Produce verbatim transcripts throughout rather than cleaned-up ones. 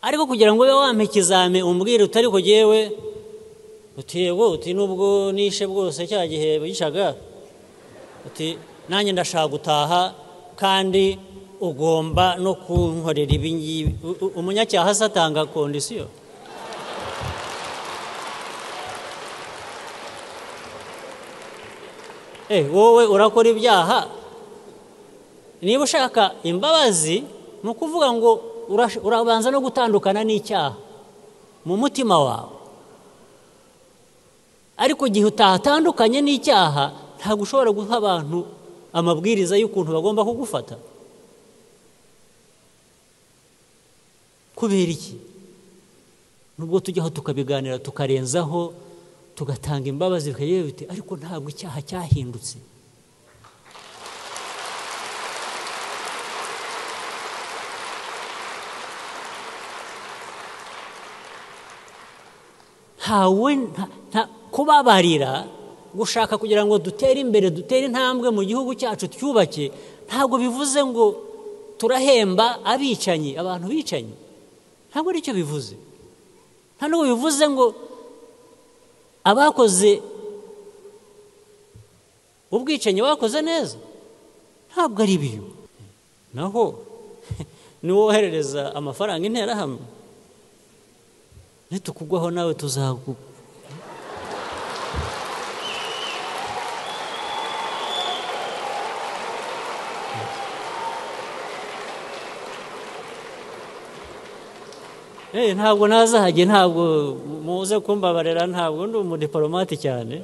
ariko kugira ngo ube wampa ikizame umbwire utari ko jewe uti yego uti nubwo nishe bwose cya gihe bishaga uti nanjye ndashaka gutaha kandi ugomba no kunkorera ibingibi. Umunyacyaha satanga kondisiyo. Eh wowe urakora ibyaha, niba ushaka imbabazi ni ukuvuga ngo urabanza no gutandukana n'icyaha mu mutima wawe, ariko gihe utatandukanye n'icyaha ntabwo ushobora guha abantu amabwiriza y'ukuntu bagomba kugufata. Kubera iki? Nubwo tujyaho tukabiganira tukarenzaho tugatanga imbabazi bikayewe biti ariko ntabwo icyaha cyahindutse. Hawe kubabarira gushaka kugira ngo dutere imbere dutere intambwe mu gihugu cyacu cyubake, ntabwo bivuze ngo turahemba abicanyi, abantu bicanyi. Ntabwo ari cyo bivuze. Nta nubwo bivuze ngo abakoze ubwicanyi bakoze neza. Ntabwo ari biyo. Naho niwoherereza amafaranga interahamwe, nitukugwaho nawe tuzagu Eh ntabwo nazahage, ntabwo muze kumbabarira, ntabwo ndi umudipolomate cyane.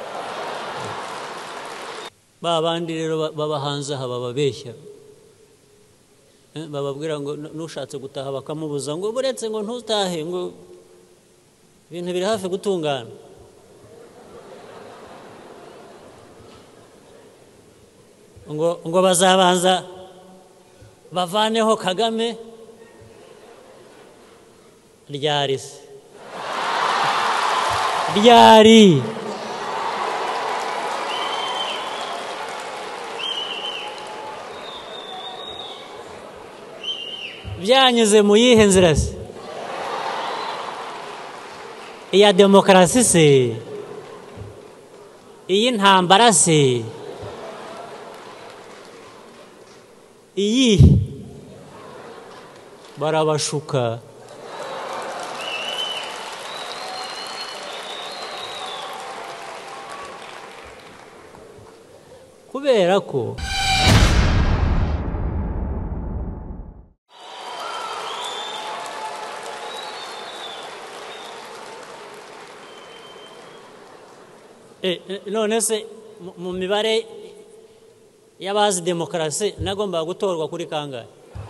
Babandi rero babahanze aha bababeshya, bababwira ngo nushatse gutaha bakamubuza ngo buretse ngo ntutahe, ngo ibintu biri hafi gutungana. ngo ngo bazabanza bavaneho Kagame. Ryari se ryari byanyuze mu yihe nzira se? Iya demokarasi se? Iyi ntambara se? Iyi barabashuka. Kubera ko eh none se mu mibare y'abazi demokarasi nagomba gutorwa kuri kangahe?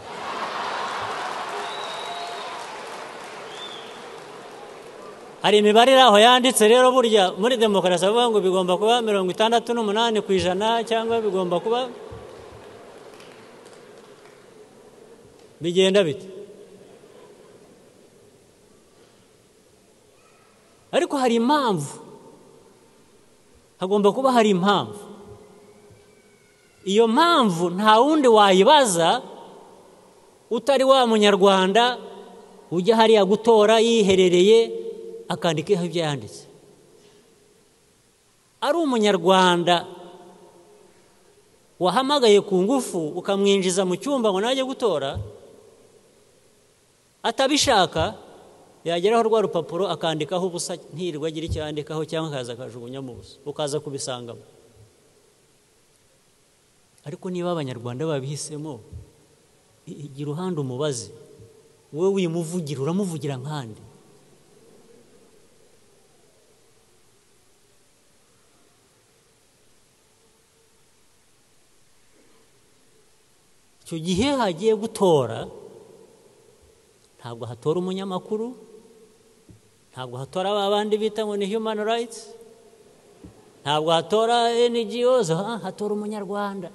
Hari imibare aho yanditse rero burya muri demokarasi bavuga ngo bigomba kuba mirongo itandatu n'umunani ku ijana cyangwa bigomba kuba bigenda bite? Ariko hari impamvu, hagomba kuba hari impamvu. Iyo mpamvu nta wundi wayibaza utari wa munyarwanda ujya hariya gutora yiherereye akandikaho ibyo yanditse. Ari umunyarwanda wahamagaye ku ngufu ukamwinjiza mu cyumba ngo najye gutora, atabishaka yageraho rwa rupapuro akandikaho ubusa ntirwa agira icyo yandikaho cyangwa akaza akajugunya mu busa ukaza kubisangamo. Ariko niba abanyarwanda babihisemo, igira uruhande umubazi, wowe wimuvugira uramuvugira nkandi. Icyo gihe hagiye gutora, ntabwo hatora umunyamakuru, ntabwo hatora abandi bita ngo ni human rights, ntabwo hatora N G Os, hatora umunyarwanda.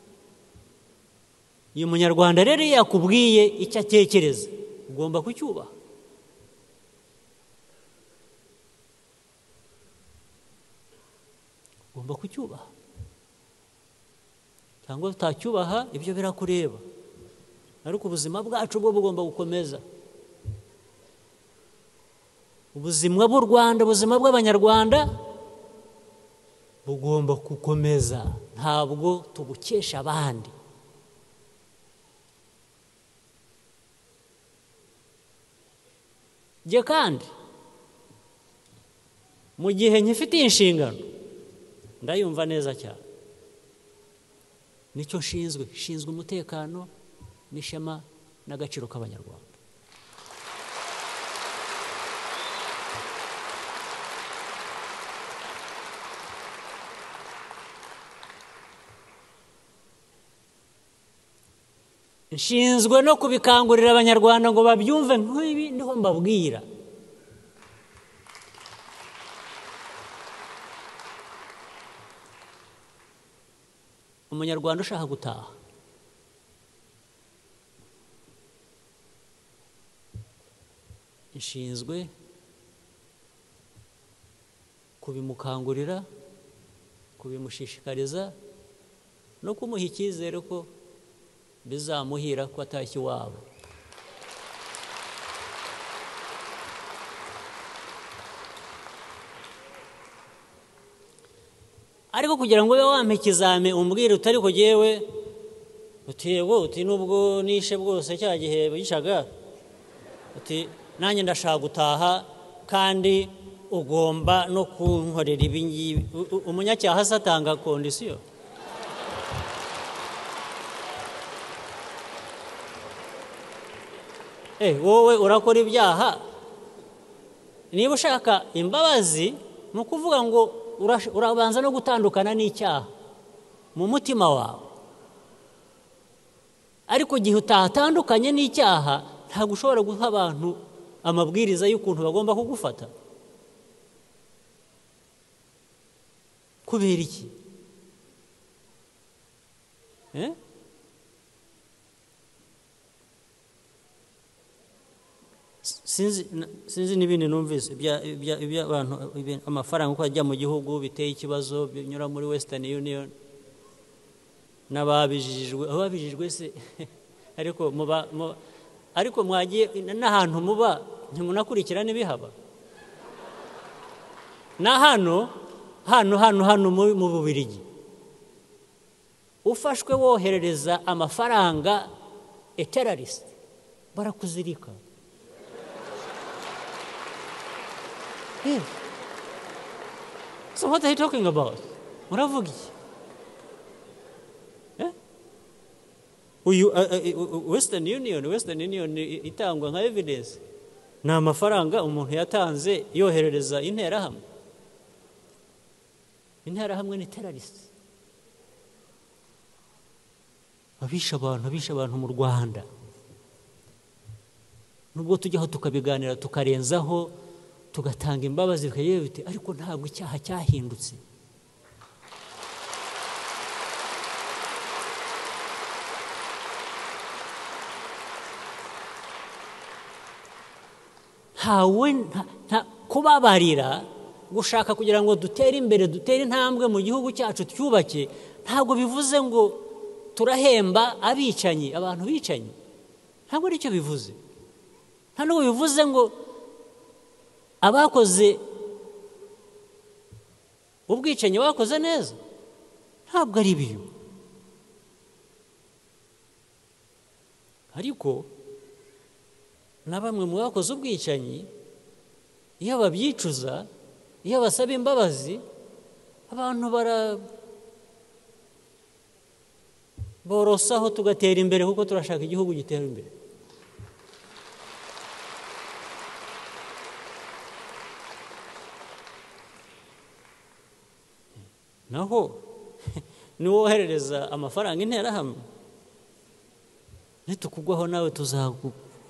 Iyo munyarwanda rero yakubwiye icyo atekereza ugomba kucyubaha. Ugomba kucyubaha. Cyangwa utacyubaha ibyo birakureba. Ariko ubuzima bwacu bwo bugomba gukomeza. ubuzima bw'u Rwanda, ubuzima bw'abanyarwanda bugomba gukomeza, ntabwo tubukesha abandi. Jye kandi mu gihe nkifitiye inshingano ndayumva neza cyane, nicyo nshinzwe, nshinzwe umutekano n'ishema n'agaciro k'abanyarwanda. Nshinzwe no kubikangurira abanyarwanda ngo babyumve nk'ibi niho mbabwira. Umunyarwanda ushaka gutaha nshinzwe kubimukangurira, kubimushishikariza no kumuha icyizere ko bizamuhira ko atashye iwabo. Ariko kugira ngo ube wampa ikizame umbwire utari ko jyewe uti yego uti nubwo nishe bwose cya gihe bishaga uti nanjye ndashaka gutaha kandi ugomba no kunkorera ibi ngibi. Umunyacyaha asatanga kondisiyo. Eh, wowe urakora ibyaha, niba ushaka imbabazi ni ukuvuga ngo urabanza no gutandukana n'icyaha mu mutima wawe. Ariko igihe utatandukanye n'icyaha ntabwo ushobora guha abantu amabwiriza y'ukuntu bagomba kugufata. Kubera iki? Eh? Sinzi sinzi n'ibindi numvise ibya abantu amafaranga uko ajya mu gihugu biteye ikibazo binyura muri Western Union n'ababijijwe ababijijwe se ariko muba ariko mwagiye n'ahantu muba ntimunakurikirana ibihaba na hano hano hano hano mu Bubiligi ufashwe woherereza amafaranga a terrorist barakuzirika. Yeah. So what are you talking about? Muravuga iki? Eh? Uyu Western Union, Western Union itangwa nka evidence. Na amafaranga umuntu yatanze yoherereza interahamwe. Interahamwe ni terrorist. Abisha abantu, abisha abantu mu Rwanda. Nubwo tujyaho tukabiganira tukarenzaho tugatanga imbabazi bikayewe biti ariko ntabwo icyaha cyahindutse. Hawe kubabarira gushaka kugira ngo dutere imbere, dutere intambwe mu gihugu cyacu twubake, ntabwo bivuze ngo turahemba abicanyi, abantu bicanyi. Ntabwo ari cyo bivuze. Nta nubwo bivuze ngo abakoze ubwicanyi bakoze neza. Ntabwo ari biyo. Ariko na bamwe mu bakoze ubwicanyi iyo babyicuza, iyo basaba imbabazi, abantu bara borosaho tugatera imbere kuko turashaka igihugu gitera imbere. Naho niwoherereza amafaranga interahamwe nitukugwaho nawe tuzagu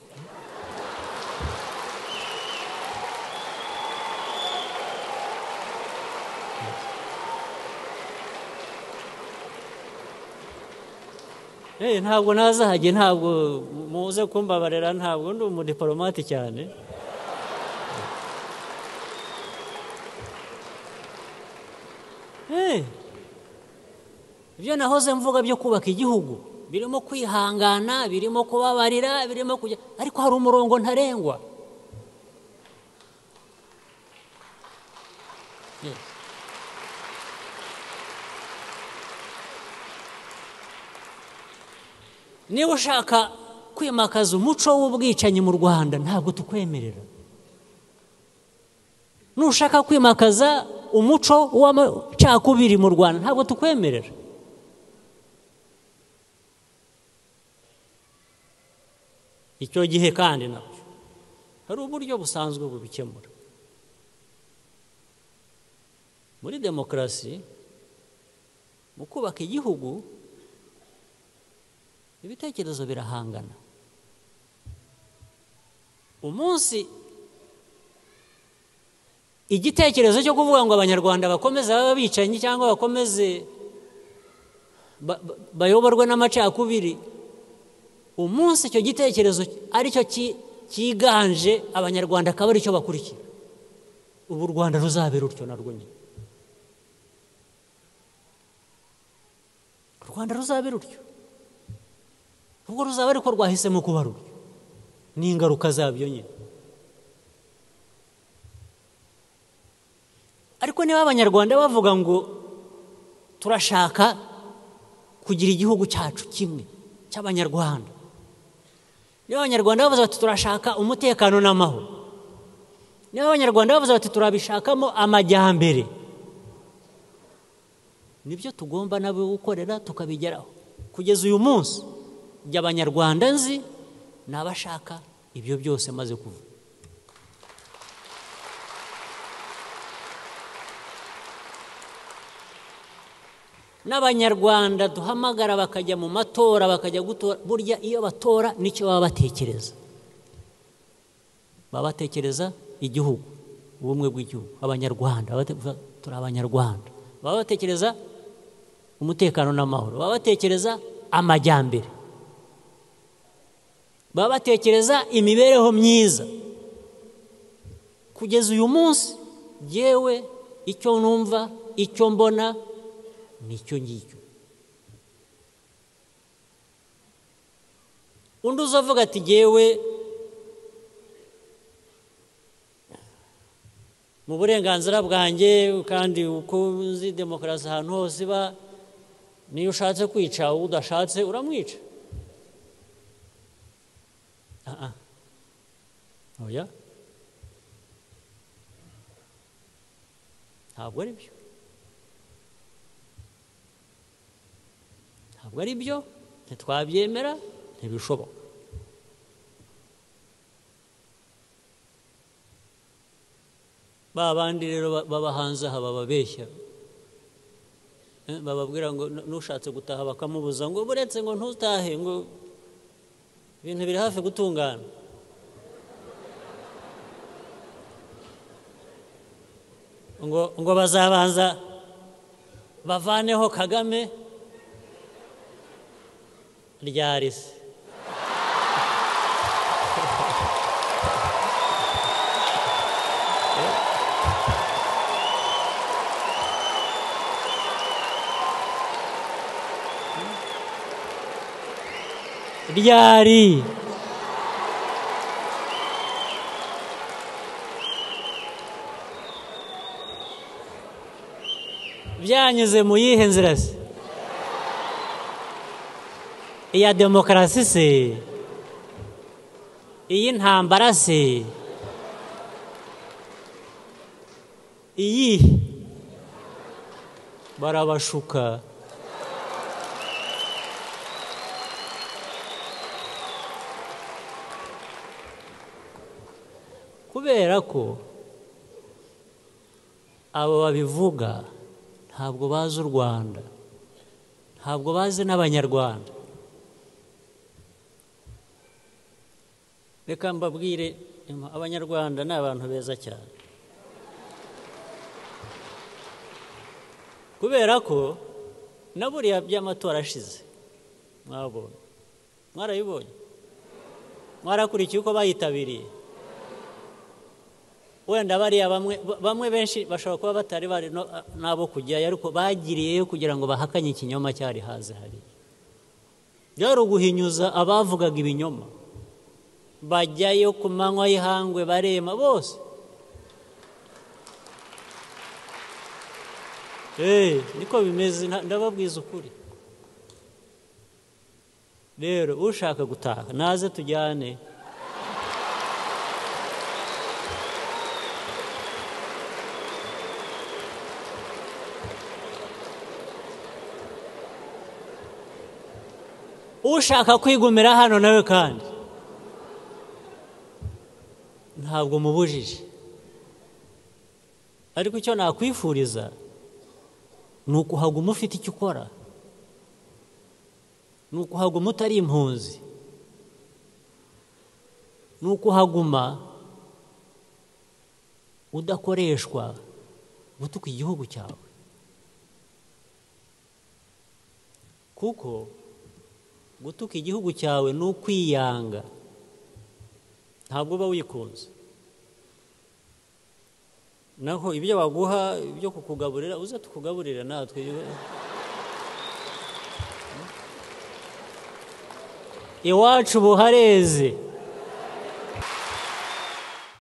Eh ntabwo nazahage, ntabwo muze kumbabarira, ntabwo ndi umudipolomate cyane. Eh ibyo nahoze mvuga byo kubaka igihugu birimo kwihangana, birimo kubabarira, birimo kujya, ariko hari umurongo ntarengwa. Yes. Niba ushaka kwimakaza umuco w'ubwicanyi mu Rwanda ntabwo tukwemerera. Nushaka kwimakaza umuco w'amacakubiri mu Rwanda ntabwo tukwemerera. Icyo gihe kandi nabyo hari uburyo busanzwe bubikemura. Muri demokarasi mu kubaka igihugu ibitekerezo birahangana. Umunsi igitekerezo cyo kuvuga ngo abanyarwanda bakomeze baba bicanyi cyangwa bakomeze bayoborwe n'amacakubiri, umunsi icyo gitekerezo ari cyo cyiganje abanyarwanda akaba ari cyo bakurikira, ubu u Rwanda ruzabe rutyo narwo nyine. U Rwanda ruzabe rutyo, ubwo ruzaba ariko rwahisemo kuba rutyo n'ingaruka zabyo nyine. Ariko niba abanyarwanda bavuga ngo turashaka kugira igihugu cyacu kimwe cy'abanyarwanda, niba abanyarwanda bavuze bati turashaka umutekano n'amahoro, niba abanyarwanda bavuze bati turabishakamo amajyambere, nibyo tugomba nabo gukorera tukabigeraho. Kugeza uyu munsi by'abanyarwanda nzi n'abashaka ibyo byose maze kuvuga. N'abanyarwanda duhamagara bakajya mu matora bakajya gutora, burya iyo batora nicyo baba batekereza. Baba batekereza igihugu, ubumwe bw'igihugu, abanyarwanda, turi abanyarwanda. Baba batekereza umutekano n'amahoro, baba batekereza amajyambere, baba batekereza imibereho myiza. Kugeza uyu munsi yewe icyo numva, icyo mbona nicyo ngicyo. Undi uzavuga ati yewe mu burenganzira bwanjye kandi uko uzi demokarasi ahantu hose iba, niyo ushatse kwica udashatse uramwica. Ah ah, oya, ntabwo ari byo, ntabwo ari byo, ntitwabyemera, ntibishoboka. Ba bandi rero baba hanze aha bababeshya, bababwira ngo nushatse gutaha bakamubuza ngo buretse ngo ntutahe, ngo ibintu biri hafi gutungana. ngo ngo bazabanza bavaneho Kagame ryari se. Ryari byanyuze mu yihe nzira se? Iya demokarasi se? Iyi ntambara se? Iyi barabashuka. Kubera ko abo babivuga ntabwo bazi u Rwanda, ntabwo bazi n'abanyarwanda. Reka mbabwire, abanyarwanda ni abantu beza cyane. Kubera ko na buriya by'amatora ashize mwabonye, mwarabibonye, mwarakurikiye uko bayitabiriye. Wenda bariya bamwe bamwe benshi bashobora kuba batari bari nabo kujyayo, ariko bagiriyeyo kugira ngo bahakanye ikinyoma cyari haze hari. Byari uguhinyuza abavugaga ibinyoma, bajyayo ku manywa y'ihangwe barema bose. eh niko bimeze ndababwiza ukuri rero ushaka gutaha naze tujyane ushaka kwigumira hano nawe kandi ntabwo mubujije ariko icyo nakwifuriza ni ukuhaguma ufite icyo ukora ni ukuhaguma utari impunzi ni ukuhaguma udakoreshwa gutuka igihugu cyawe kuko gutuka igihugu cyawe ni ukwiyanga ntabwo uba wikunze naho ibyo baguha ibyo kukugaburira uze tukugaburira natwe iwacu buhareze